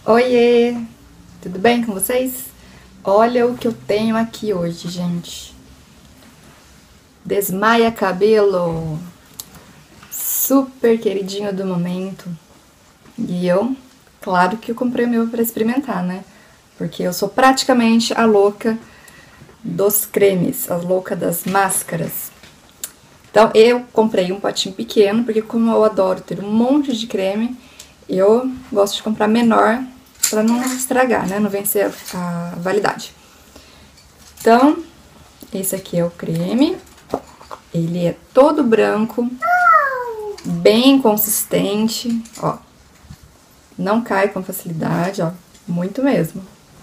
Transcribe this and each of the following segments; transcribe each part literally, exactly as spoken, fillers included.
Oiê, tudo bem com vocês? Olha o que eu tenho aqui hoje, gente. Desmaia cabelo, super queridinho do momento. E eu, claro que eu comprei o meu para experimentar, né? Porque eu sou praticamente a louca dos cremes, a louca das máscaras. Então eu comprei um potinho pequeno, porque como eu adoro ter um monte de creme, eu gosto de comprar menor para não estragar, né? Não vencer a validade. Então, esse aqui é o creme. Ele é todo branco, bem consistente, ó. Não cai com facilidade, ó. Muito mesmo.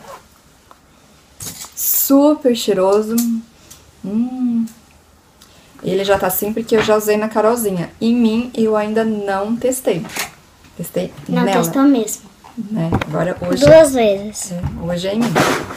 Super cheiroso. Hum. Ele já tá assim porque eu já usei na Carolzinha. Em mim, eu ainda não testei. Testei Não nela. testou mesmo. Né? Agora hoje... Duas vezes. É, hoje é em mim.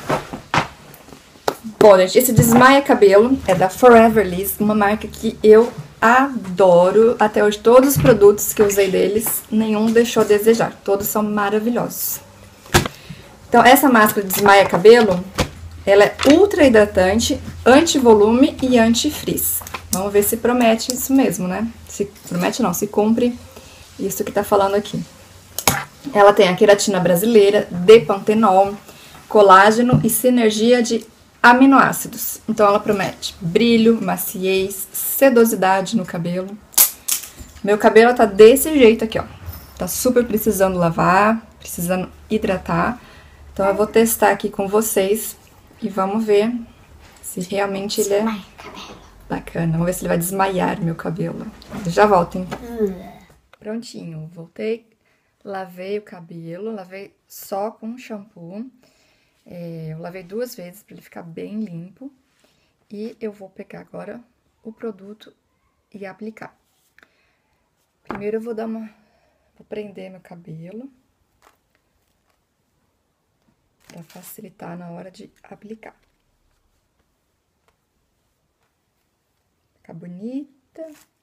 Bom, gente, esse Desmaia Cabelo é da Forever Liss, uma marca que eu adoro. Até hoje, todos os produtos que eu usei deles, nenhum deixou a desejar. Todos são maravilhosos. Então, essa máscara Desmaia Cabelo, ela é ultra hidratante, anti-volume e anti-frizz. Vamos ver se promete isso mesmo, né? Se promete não, se cumpre isso que tá falando aqui. Ela tem a queratina brasileira, D-pantenol, colágeno e sinergia de aminoácidos. Então ela promete brilho, maciez, sedosidade no cabelo. Meu cabelo tá desse jeito aqui, ó. Tá super precisando lavar, precisando hidratar. Então eu vou testar aqui com vocês e vamos ver se realmente ele é bacana. Vamos ver se ele vai desmaiar meu cabelo. Eu já volto, hein? Prontinho, voltei. Lavei o cabelo, lavei só com shampoo. É, eu lavei duas vezes para ele ficar bem limpo. E eu vou pegar agora o produto e aplicar. Primeiro eu vou dar uma... Vou prender meu cabelo. Para facilitar na hora de aplicar. Ficar bonita.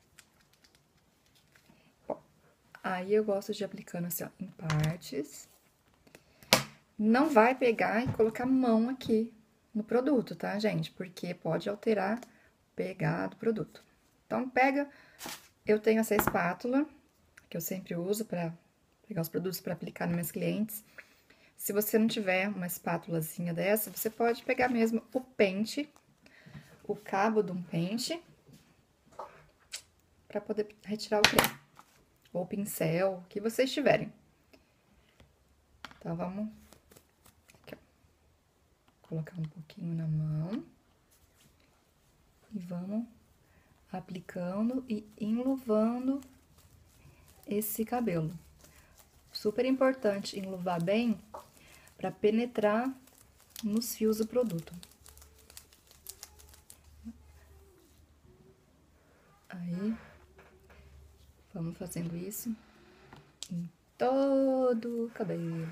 Bom, aí eu gosto de ir aplicando assim, ó, em partes. Não vai pegar e colocar a mão aqui no produto, tá, gente? Porque pode alterar o pegar do produto. Então, pega... Eu tenho essa espátula, que eu sempre uso para pegar os produtos para aplicar nos meus clientes. Se você não tiver uma espátulazinha dessa, você pode pegar mesmo o pente, o cabo de um pente, para poder retirar o creme. Ou o pincel, o que vocês tiverem. Então, vamos... Aqui, ó. Colocar um pouquinho na mão. E vamos aplicando e enluvando esse cabelo. Super importante enluvar bem para penetrar nos fios do produto. Aí, vamos fazendo isso em todo o cabelo.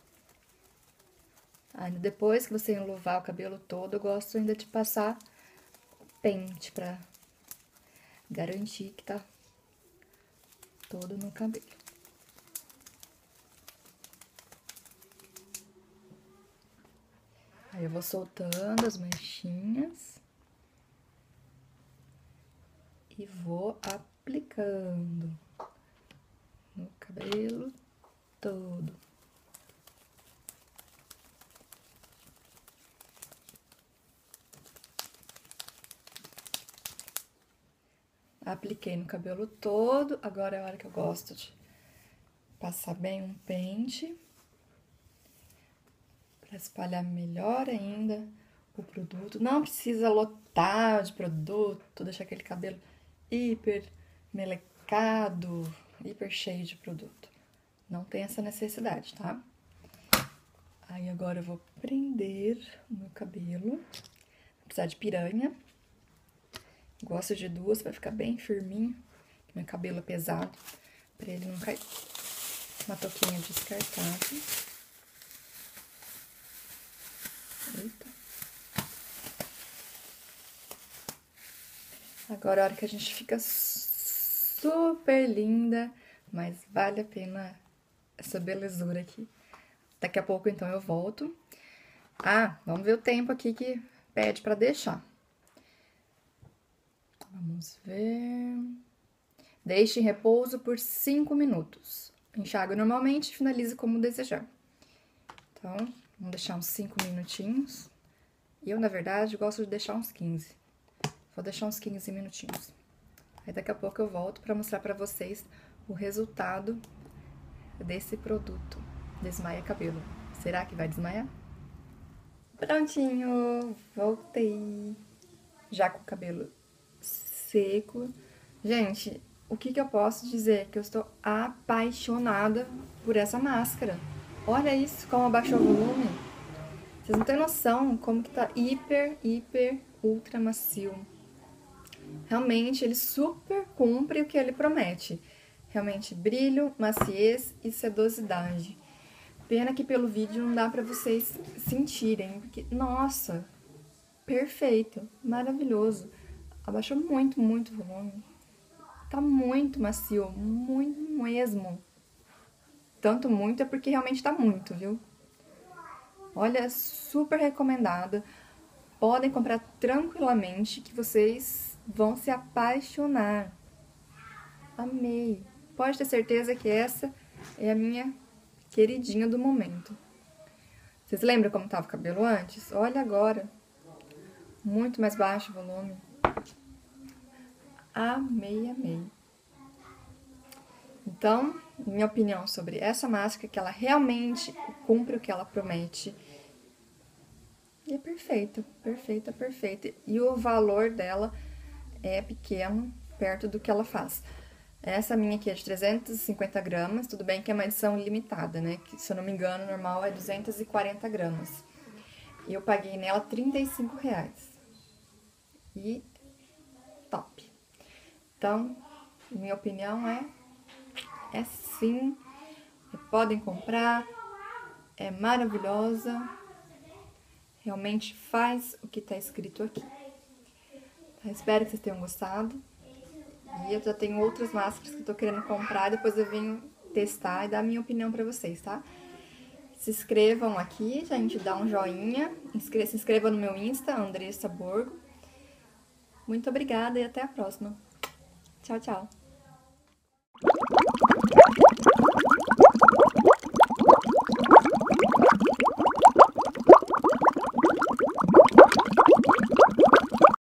Aí, depois que você enluvar o cabelo todo, eu gosto ainda de passar pente pra garantir que tá todo no cabelo. Aí eu vou soltando as manchinhas e vou aplicando no cabelo todo. Apliquei no cabelo todo, agora é a hora que eu gosto de passar bem um pente, para espalhar melhor ainda o produto. Não precisa lotar de produto, deixar aquele cabelo hiper melecado, hiper cheio de produto. Não tem essa necessidade, tá? Aí agora eu vou prender o meu cabelo, vou precisar de piranha. Gosto de duas para ficar bem firminho, meu cabelo é pesado, para ele não cair. Uma touquinha descartável. Eita. Agora a hora que a gente fica super linda, mas vale a pena essa belezura aqui. Daqui a pouco, então, eu volto. Ah, vamos ver o tempo aqui que pede pra deixar. Vamos ver... Deixe em repouso por cinco minutos. Enxague normalmente e finalize como desejar. Então, vamos deixar uns cinco minutinhos. Eu, na verdade, gosto de deixar uns quinze. Vou deixar uns quinze minutinhos. Aí, daqui a pouco eu volto pra mostrar pra vocês o resultado desse produto. Desmaia cabelo. Será que vai desmaiar? Prontinho! Voltei. Já com o cabelo seco. Gente, o que que eu posso dizer? Que eu estou apaixonada por essa máscara. Olha isso, como abaixou o volume. Vocês não têm noção como que tá hiper, hiper, ultra macio. Realmente, ele super cumpre o que ele promete. Realmente, brilho, maciez e sedosidade. Pena que pelo vídeo não dá pra vocês sentirem, porque, nossa, perfeito, maravilhoso. Abaixou muito, muito o volume. Tá muito macio, muito mesmo. Tanto muito é porque realmente tá muito, viu? Olha, super recomendada. Podem comprar tranquilamente que vocês vão se apaixonar. Amei. Pode ter certeza que essa é a minha queridinha do momento. Vocês lembram como tava o cabelo antes? Olha agora. Muito mais baixo o volume. Amei, amei. Então, minha opinião sobre essa máscara é que ela realmente cumpre o que ela promete. E é perfeita, perfeita, perfeita. E o valor dela é pequeno, perto do que ela faz. Essa minha aqui é de trezentos e cinquenta gramas, tudo bem que é uma edição limitada, né? Que, se eu não me engano, o normal é duzentos e quarenta gramas. E eu paguei nela trinta e cinco reais. E top. Então, minha opinião é, é sim, podem comprar, é maravilhosa, realmente faz o que tá escrito aqui. Então, espero que vocês tenham gostado. E eu já tenho outras máscaras que eu tô querendo comprar, depois eu venho testar e dar a minha opinião pra vocês, tá? Se inscrevam aqui, gente, dá um joinha, se inscreva no meu Insta, Andressa Borgo. Muito obrigada e até a próxima. Tchau, tchau.